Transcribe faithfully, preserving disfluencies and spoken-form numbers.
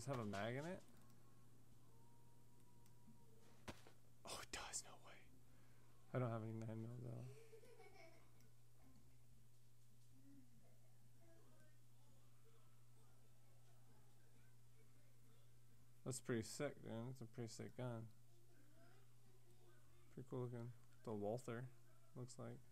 this have a mag in it? Oh, it does. No way. I don't have any nine mil though. That's pretty sick, dude. It's a pretty sick gun. Pretty cool looking. The Walther, looks like.